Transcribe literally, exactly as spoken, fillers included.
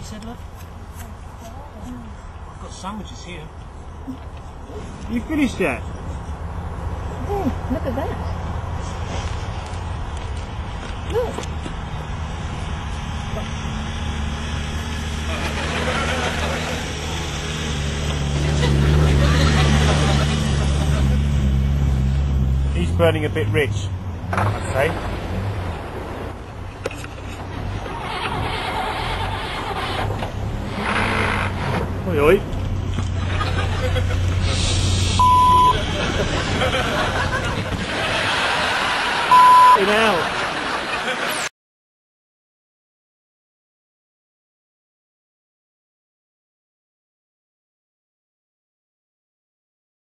You said, love? I've got sandwiches here. You finished yet? Oh, look at that. Look. He's burning a bit rich. Okay. Oi oi. F***ing hell.